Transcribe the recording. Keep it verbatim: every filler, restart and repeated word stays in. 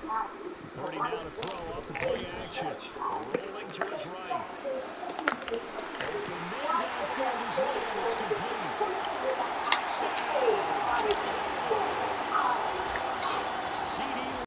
thirty now to throw off the play action. Rolling to his right. Open man